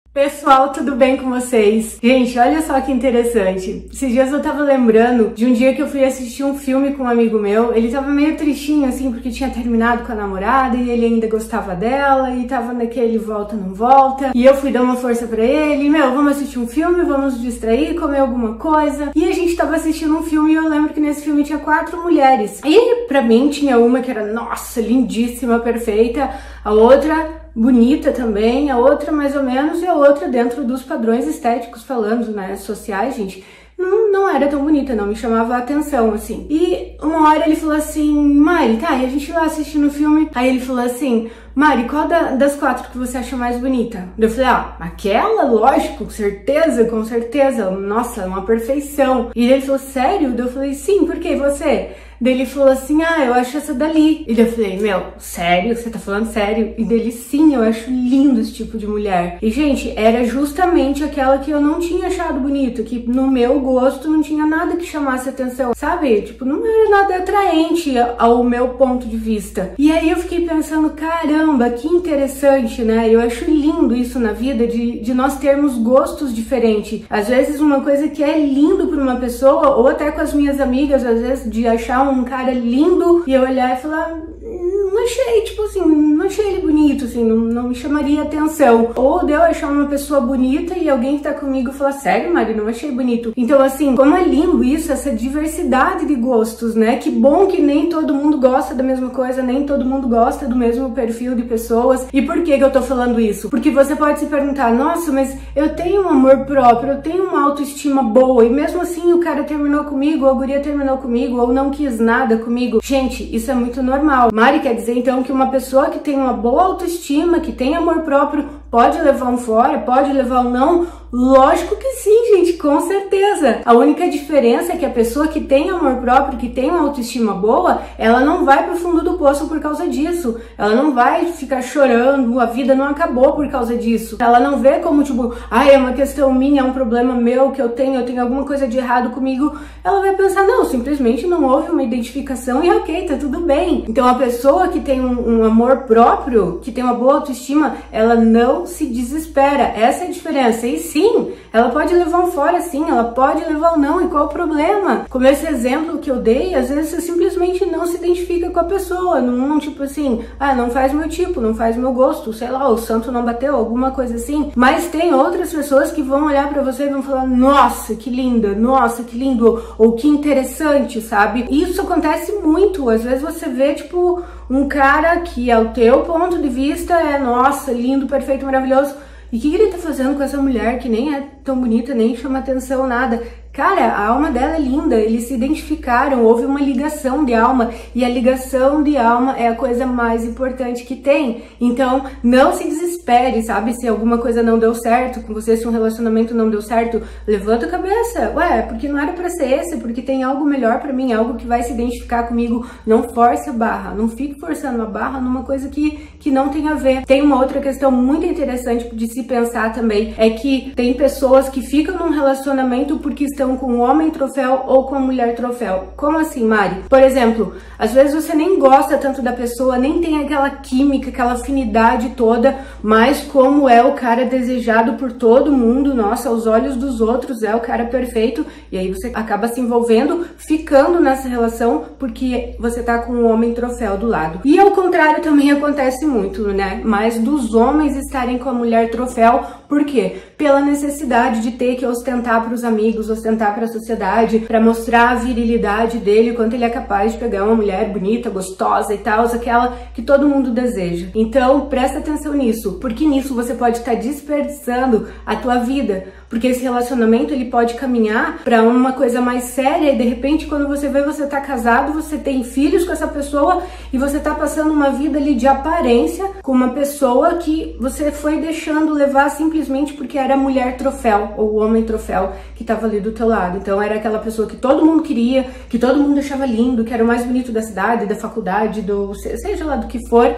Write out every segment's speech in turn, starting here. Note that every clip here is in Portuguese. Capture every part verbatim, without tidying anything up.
Pessoal, tudo bem com vocês? Gente, olha só que interessante. Esses dias eu tava lembrando de um dia que eu fui assistir um filme com um amigo meu. Ele tava meio tristinho, assim, porque tinha terminado com a namorada e ele ainda gostava dela e tava naquele volta, não volta. E eu fui dar uma força pra ele. Meu, vamos assistir um filme, vamos nos distrair, comer alguma coisa. E a gente tava assistindo um filme e eu lembro que nesse filme tinha quatro mulheres. E pra mim tinha uma que era, nossa, lindíssima, perfeita. A outra bonita também, a outra mais ou menos, e a outra dentro dos padrões estéticos falando, né, sociais, gente, não, não era tão bonita, não me chamava a atenção, assim. E uma hora ele falou assim, Mari, tá, e a gente lá assistindo o filme, aí ele falou assim, Mari, qual da, das quatro que você acha mais bonita? Eu falei, ah, aquela, lógico, com certeza, com certeza, nossa, uma perfeição. E ele falou, sério? Eu falei, sim, por que você? Daí ele falou assim, ah, eu acho essa dali. E daí eu falei, meu, sério? Você tá falando sério? E dele, sim, eu acho lindo esse tipo de mulher. E, gente, era justamente aquela que eu não tinha achado bonita, que no meu gosto não tinha nada que chamasse atenção, sabe? Tipo, não era nada atraente ao meu ponto de vista. E aí eu fiquei pensando, caramba, que interessante, né? Eu acho lindo isso na vida, de, de nós termos gostos diferentes. Às vezes uma coisa que é lindo pra uma pessoa, ou até com as minhas amigas, às vezes, de achar um um cara lindo e eu olhar e falar, não achei, tipo assim, não achei ele bonito, assim, não, não me chamaria atenção. Ou de eu achar uma pessoa bonita e alguém que tá comigo falar, sério, Mari, não achei bonito. Então, assim, como é lindo isso, essa diversidade de gostos, né? Que bom que nem todo mundo gosta da mesma coisa, nem todo mundo gosta do mesmo perfil de pessoas. E por que que eu tô falando isso? Porque você pode se perguntar, nossa, mas eu tenho um amor próprio, eu tenho uma autoestima boa, e mesmo assim o cara terminou comigo, ou a guria terminou comigo, ou não quis nada comigo. Gente, isso é muito normal. Mari quer dizer então que uma pessoa que tem uma boa autoestima, que tem amor próprio, pode levar um fora, pode levar um não? Lógico que sim, gente, com certeza. A única diferença é que a pessoa que tem amor próprio, que tem uma autoestima boa, ela não vai pro fundo do poço por causa disso. Ela não vai ficar chorando, a vida não acabou por causa disso. Ela não vê como, tipo, ah, é uma questão minha, é um problema meu que eu tenho, eu tenho alguma coisa de errado comigo. Ela vai pensar, não, simplesmente não houve uma identificação e ok, tá tudo bem. Então a pessoa que tem um, um amor próprio, que tem uma boa autoestima, ela não se desespera. Essa é a diferença. E sim, Sim, ela pode levar um fora, sim, ela pode levar um não, e qual o problema? Como esse exemplo que eu dei, às vezes você simplesmente não se identifica com a pessoa, não, não tipo assim, ah, não faz meu tipo, não faz meu gosto, sei lá, o santo não bateu, alguma coisa assim. Mas tem outras pessoas que vão olhar pra você e vão falar, nossa, que linda, nossa, que lindo, ou que interessante, sabe? Isso acontece muito, às vezes você vê, tipo, um cara que, ao teu ponto de vista, é, nossa, lindo, perfeito, maravilhoso. E o que, que ele tá fazendo com essa mulher que nem é tão bonita, nem chama atenção, nada? Cara, a alma dela é linda, eles se identificaram, houve uma ligação de alma, e a ligação de alma é a coisa mais importante que tem. Então, não se desespere, sabe? Se alguma coisa não deu certo com você, se um relacionamento não deu certo, levanta a cabeça. Ué, porque não era pra ser esse, porque tem algo melhor pra mim, algo que vai se identificar comigo. Não force a barra, não fique forçando a barra numa coisa que, que não tem a ver. Tem uma outra questão muito interessante de se pensar também, é que tem pessoas que ficam num relacionamento porque estão com um homem troféu ou com a mulher troféu. Como assim, Mari? Por exemplo, às vezes você nem gosta tanto da pessoa, nem tem aquela química, aquela afinidade toda, mas como é o cara desejado por todo mundo, nossa, aos olhos dos outros, é o cara perfeito, e aí você acaba se envolvendo, ficando nessa relação porque você tá com um homem troféu do lado. E ao contrário também acontece muito, né? Mas dos homens estarem com a mulher troféu, por quê? Pela necessidade de ter que ostentar para os amigos, ostentar para a sociedade, para mostrar a virilidade dele, quanto ele é capaz de pegar uma mulher bonita, gostosa e tal, aquela que todo mundo deseja. Então, presta atenção nisso, porque nisso você pode estar desperdiçando a tua vida, porque esse relacionamento ele pode caminhar para uma coisa mais séria e de repente quando você vê você tá casado, você tem filhos com essa pessoa e você tá passando uma vida ali de aparência com uma pessoa que você foi deixando levar simplesmente porque era a mulher troféu ou o homem troféu que tava ali do teu lado. Então era aquela pessoa que todo mundo queria, que todo mundo achava lindo, que era o mais bonito da cidade, da faculdade, do seja lá do que for.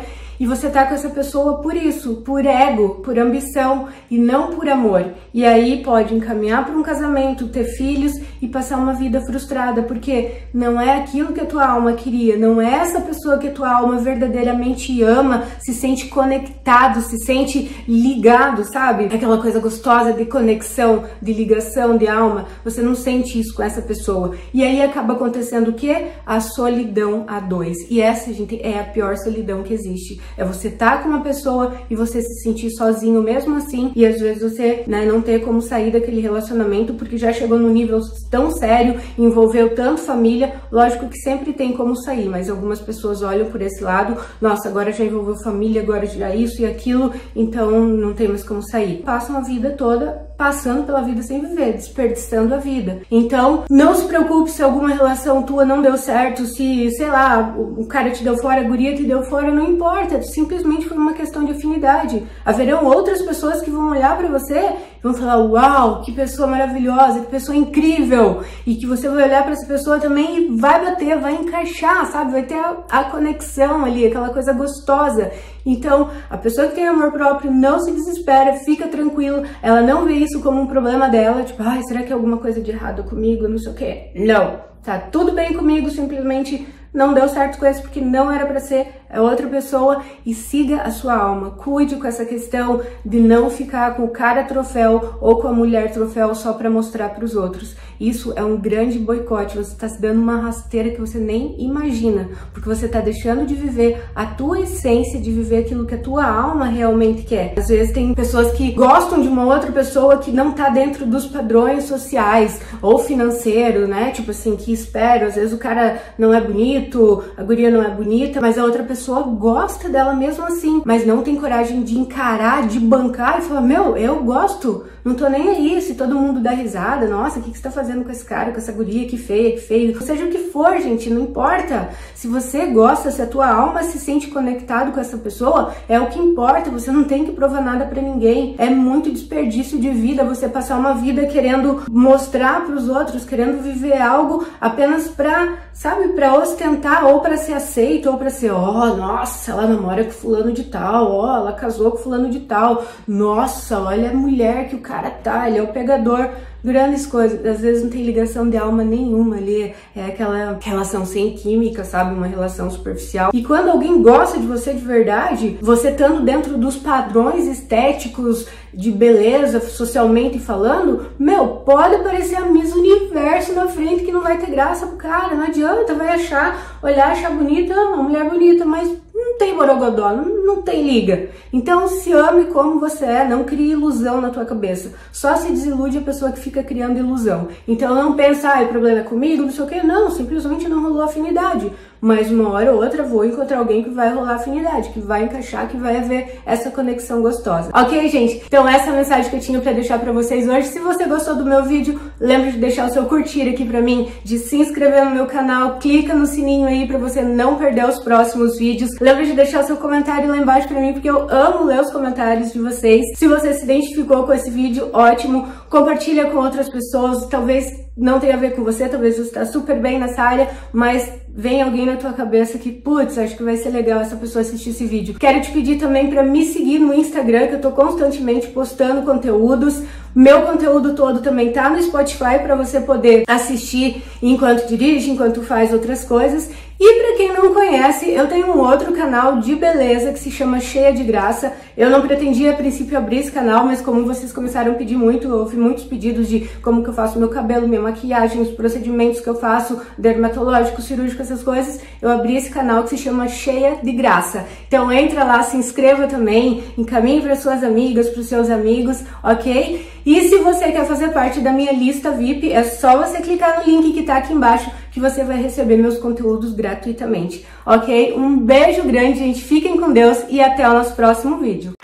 e você tá com essa pessoa por isso, por ego, por ambição e não por amor. E aí pode encaminhar para um casamento, ter filhos e passar uma vida frustrada, porque não é aquilo que a tua alma queria, não é essa pessoa que a tua alma verdadeiramente ama, se sente conectado, se sente ligado, sabe? Aquela coisa gostosa de conexão, de ligação de alma, você não sente isso com essa pessoa. E aí acaba acontecendo o quê? A solidão a dois. E essa, gente, é a pior solidão que existe. É você estar com uma pessoa e você se sentir sozinho mesmo assim, e às vezes você, né, não ter como sair daquele relacionamento porque já chegou num nível tão sério, envolveu tanto família. Lógico que sempre tem como sair, mas algumas pessoas olham por esse lado, nossa, agora já envolveu família, agora já isso e aquilo, então não tem mais como sair. Passam a vida toda passando pela vida sem viver, desperdiçando a vida. Então, não se preocupe se alguma relação tua não deu certo, se, sei lá, o cara te deu fora, a guria te deu fora, não importa, simplesmente foi uma questão de afinidade. Haverão outras pessoas que vão olhar pra você e vão falar, uau, que pessoa maravilhosa, que pessoa incrível, e que você vai olhar pra essa pessoa também e vai bater, vai encaixar, sabe, vai ter a, a conexão ali, aquela coisa gostosa. Então, a pessoa que tem amor próprio não se desespera, fica tranquilo, ela não vê isso como um problema dela, tipo, ai, será que é alguma coisa de errado comigo, não sei o que. Não, tá tudo bem comigo, simplesmente não deu certo com isso porque não era pra ser, é outra pessoa, e siga a sua alma. Cuide com essa questão de não ficar com o cara troféu ou com a mulher troféu só pra mostrar pros outros. Isso é um grande boicote, você tá se dando uma rasteira que você nem imagina, porque você tá deixando de viver a tua essência, de viver aquilo que a tua alma realmente quer. Às vezes tem pessoas que gostam de uma outra pessoa que não tá dentro dos padrões sociais ou financeiro, né? Tipo assim, que esperam, às vezes o cara não é bonito, a guria não é bonita, mas a outra pessoa gosta dela mesmo assim, mas não tem coragem de encarar, de bancar e falar, meu, eu gosto, não tô nem aí se todo mundo dá risada, nossa, o que, que você tá fazendo com esse cara, com essa guria, que feia, que feio, seja o que for, gente, não importa. Se você gosta, se a tua alma se sente conectado com essa pessoa, é o que importa, você não tem que provar nada pra ninguém. É muito desperdício de vida você passar uma vida querendo mostrar pros outros, querendo viver algo apenas pra, sabe, pra ostentar, ou pra ser aceito, ou pra ser, ó, oh, nossa, ela namora com fulano de tal, ó, oh, ela casou com fulano de tal, nossa, olha a mulher que o cara tá, ele é o pegador. Grandes coisas, às vezes não tem ligação de alma nenhuma ali, é aquela relação sem química, sabe, uma relação superficial. E quando alguém gosta de você de verdade, você estando dentro dos padrões estéticos de beleza, socialmente falando, meu, pode aparecer a Miss Universo na frente que não vai ter graça pro cara, não adianta, vai achar, olhar, achar bonita, uma mulher bonita, mas não tem borogodó, não, não tem liga. Então se ame como você é, não crie ilusão na tua cabeça. Só se desilude a pessoa que fica criando ilusão. Então não pensa, ah, o problema é comigo, não sei o que, não, simplesmente não rolou afinidade. Mas uma hora ou outra vou encontrar alguém que vai rolar afinidade, que vai encaixar, que vai haver essa conexão gostosa. Ok, gente? Então essa é a mensagem que eu tinha pra deixar pra vocês hoje. Se você gostou do meu vídeo, lembre de deixar o seu curtir aqui pra mim, de se inscrever no meu canal, clica no sininho aí pra você não perder os próximos vídeos. Lembre de deixar o seu comentário lá embaixo pra mim, porque eu amo ler os comentários de vocês. Se você se identificou com esse vídeo, ótimo. Compartilha com outras pessoas, talvez não tenha a ver com você, talvez você está super bem nessa área, mas vem alguém na tua cabeça que, putz, acho que vai ser legal essa pessoa assistir esse vídeo. Quero te pedir também para me seguir no Instagram, que eu tô constantemente postando conteúdos. Meu conteúdo todo também tá no Spotify para você poder assistir enquanto dirige, enquanto faz outras coisas. E para quem não conhece, eu tenho um outro canal de beleza que se chama Cheia de Graça. Eu não pretendia a princípio abrir esse canal, mas como vocês começaram a pedir muito, eu ouvi muitos pedidos de como que eu faço meu cabelo, minha maquiagem, os procedimentos que eu faço, dermatológico, cirúrgico, essas coisas, eu abri esse canal que se chama Cheia de Graça. Então entra lá, se inscreva também, encaminhe para suas amigas, para os seus amigos, ok? E se você quer fazer parte da minha lista V I P, é só você clicar no link que tá aqui embaixo que você vai receber meus conteúdos gratuitamente, ok? Um beijo grande, gente, fiquem com Deus e até o nosso próximo vídeo.